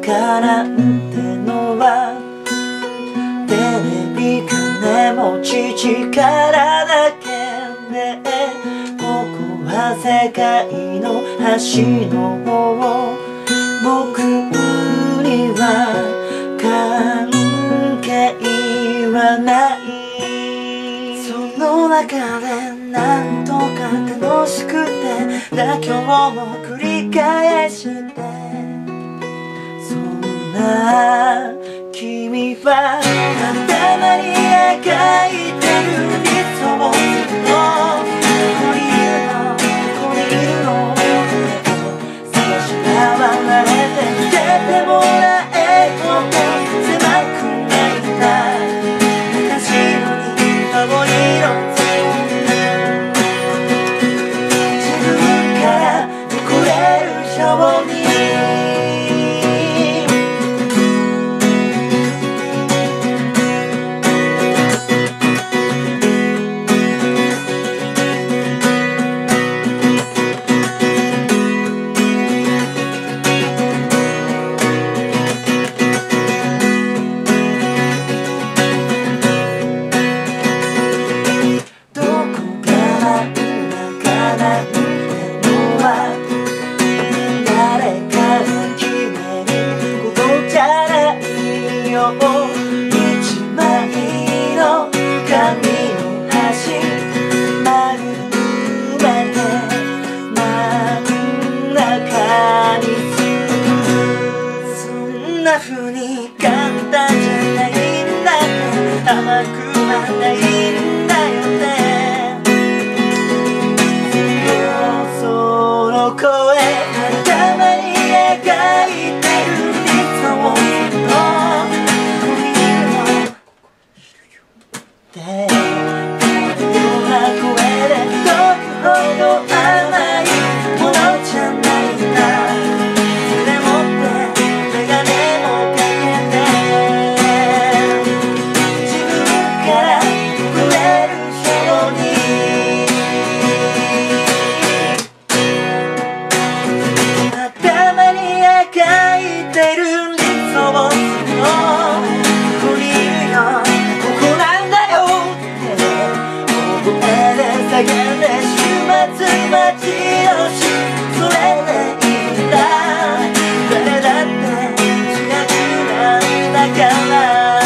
かなんてのはテレビ金持ち力だけで、ここは世界の端の方、僕には関係はない。その中でなんとか楽しくて妥協を繰り返して、そんな君は頭に描いてる理想のここにいるのここにいるの探し回られて出てもらえるほど狭くないんだ。昔のに青色自分から誇れるように一枚の紙の端丸めて真ん中にする。そんな風に簡単じゃないんだって甘くはないんだよね。その声頭に描いてる理想のでような声でどれほど甘いものじゃないんだ。それもってメガネもかけて自分から触れるように頭に描いてる理想のここにいるよ叫んで週末待ち遠しそれでいいんだ。誰だって近くなんだから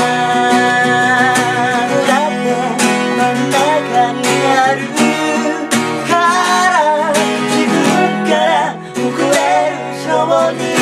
だって真ん中にあるから自分から誇れるように